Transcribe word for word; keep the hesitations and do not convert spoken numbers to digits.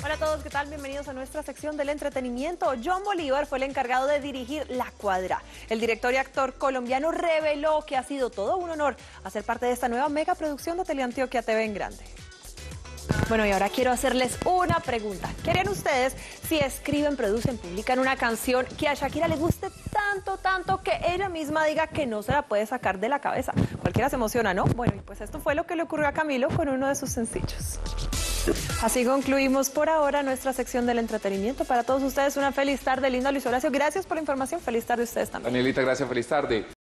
Hola a todos, ¿qué tal? Bienvenidos a nuestra sección del entretenimiento. John Bolívar fue el encargado de dirigir La Cuadra. El director y actor colombiano reveló que ha sido todo un honor hacer parte de esta nueva megaproducción de Teleantioquia T V en Grande. Bueno, y ahora quiero hacerles una pregunta. ¿Qué harían ustedes si escriben, producen, publican una canción que a Shakira le guste tanto, tanto que ella misma diga que no se la puede sacar de la cabeza? Cualquiera se emociona, ¿no? Bueno, y pues esto fue lo que le ocurrió a Camilo con uno de sus sencillos. Así concluimos por ahora nuestra sección del entretenimiento. Para todos ustedes una feliz tarde, linda Luis Horacio. Gracias por la información. Feliz tarde a ustedes también. Danielita, gracias. Feliz tarde.